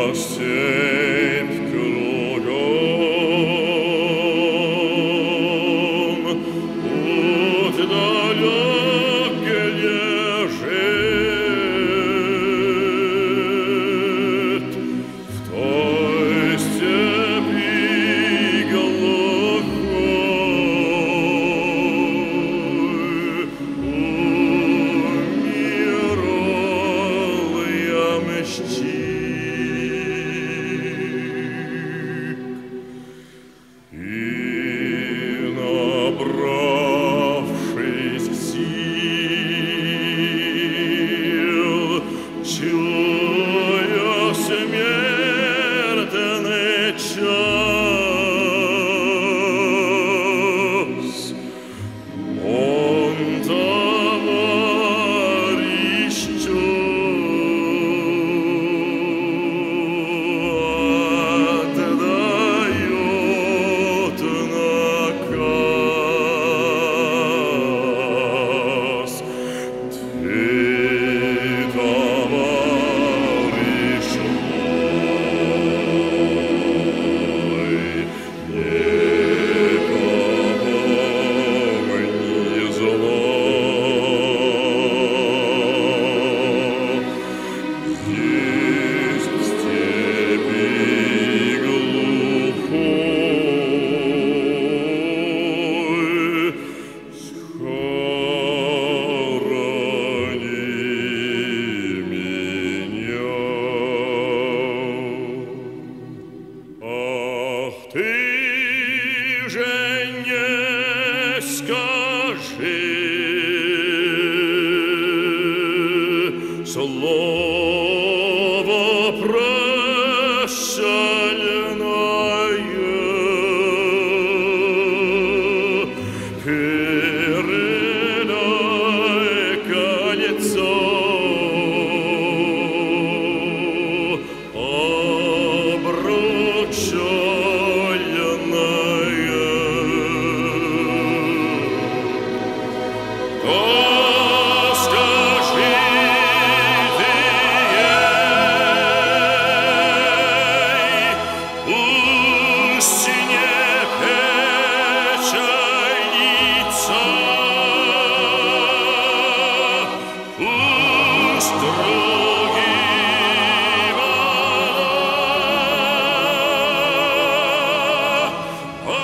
степь кругом, путь далекий лежит, в той степи глухой умирал ямщик. И, набравшись сил, чуя смертный час, он товарищу отдает наказ: ты, товарищ мой, никого не зла. Есть в степи глухой схорони меня. Ах, ты же не скажи слово прощальное, передай кольцо обручальное. То скажи ты ей, пусть не печальница, пусть другим она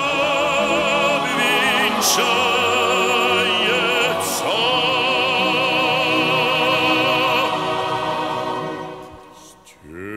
обвенчается.